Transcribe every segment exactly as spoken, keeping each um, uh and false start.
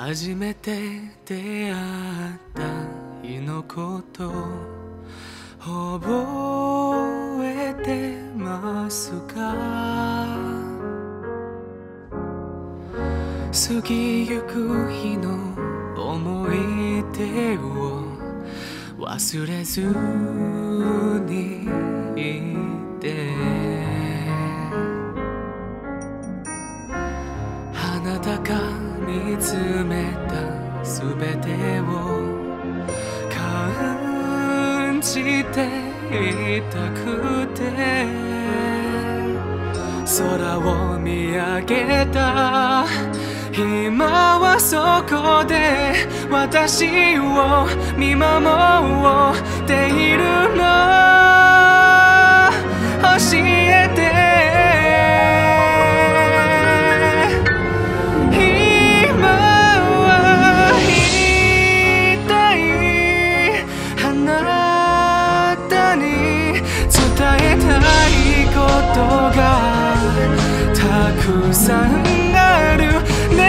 初めて出会った日のこと覚えてますか？過ぎゆく日の思い出を忘れずにいて、あなたが見つめたすべてを感じていたくて、空を見上げた今はそこで私を見守っているの、教えて。今は言いたい、あなたに伝えたいことがたくさんある。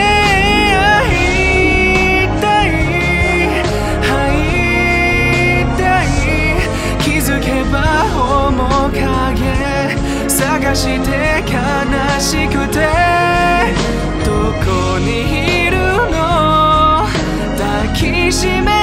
探して悲しくてどこにいるの、抱きしめ